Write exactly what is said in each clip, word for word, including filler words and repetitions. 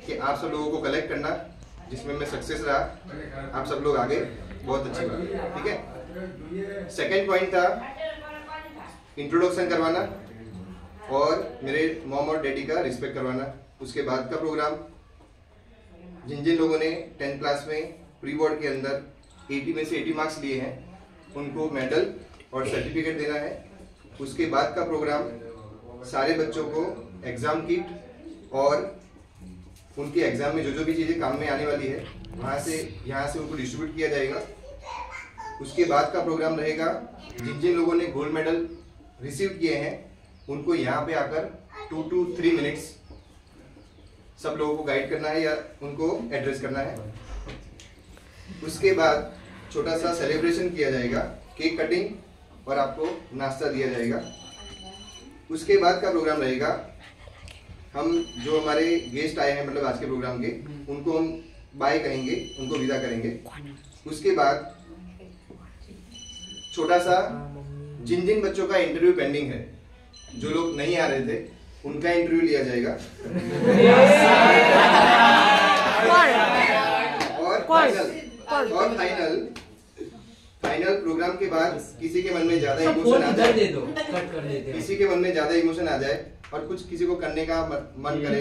कि आप सब लोगों को कलेक्ट करना, जिसमें मैं सक्सेस रहा, आप सब लोग आगे, बहुत अच्छी बात है। ठीक है। सेकंड पॉइंट था इंट्रोडक्शन करवाना और मेरे मॉम और डैडी का रिस्पेक्ट करवाना। उसके बाद का प्रोग्राम, जिन जिन लोगों ने टेंथ क्लास में प्री बोर्ड के अंदर अस्सी में से अस्सी मार्क्स लिए हैं उनको मेडल और सर्टिफिकेट देना है। उसके बाद का प्रोग्राम सारे बच्चों को एग्ज़ाम किट और उनके एग्ज़ाम में जो जो भी चीज़ें काम में आने वाली है वहाँ से यहाँ से उनको डिस्ट्रीब्यूट किया जाएगा। उसके बाद का प्रोग्राम रहेगा, जिन जिन लोगों ने गोल्ड मेडल रिसीव किए हैं उनको यहाँ पे आकर टू टू थ्री मिनट्स सब लोगों को गाइड करना है या उनको एड्रेस करना है। उसके बाद छोटा सा सेलिब्रेशन किया जाएगा, केक कटिंग और आपको नाश्ता दिया जाएगा। उसके बाद का प्रोग्राम रहेगा, हम जो हमारे गेस्ट आए हैं मतलब आज के प्रोग्राम के, उनको हम बाय कहेंगे, उनको विदा करेंगे। उसके बाद छोटा सा जिन जिन बच्चों का इंटरव्यू पेंडिंग है, जो लोग नहीं आ रहे थे उनका इंटरव्यू लिया जाएगा। और फाइनल और फाइनल फाइनल प्रोग्राम के बाद किसी के मन में ज्यादा इमोशन आ जाए, दे दो, कट कर देते हैं। किसी के मन में ज्यादा इमोशन आ जाए और कुछ किसी को करने का मन करे,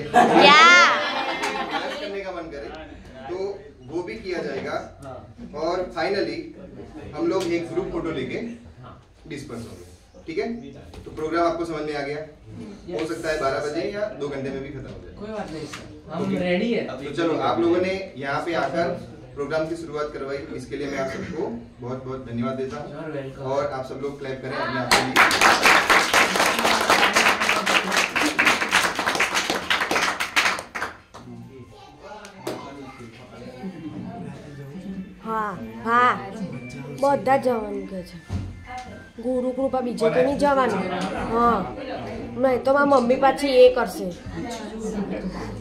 करने का मन करे तो वो भी किया जाएगा। और फाइनली हम लोग एक ग्रुप फोटो लेके डिस्पर्स होंगे। ठीक है। तो प्रोग्राम आपको समझ में आ गया? हो सकता है बारह बजे या दो घंटे में भी खत्म हो जाए। कोई बात नहीं सर, हम रेडी है। तो चलो, आप लोगों ने यहाँ पे आकर प्रोग्राम की शुरुआत करवाई, इसके लिए मैं आप सबको बहुत बहुत धन्यवाद देता हूँ। और आप सब लोग क्लैप करें अपने आप के लिए। हाँ हाँ બધા જવાનું કે છે ગુરુ કૃપા બીજે તો નહીં જવાનું. હા નહીં તો મારી મમ્મી પાછી એ કરશે.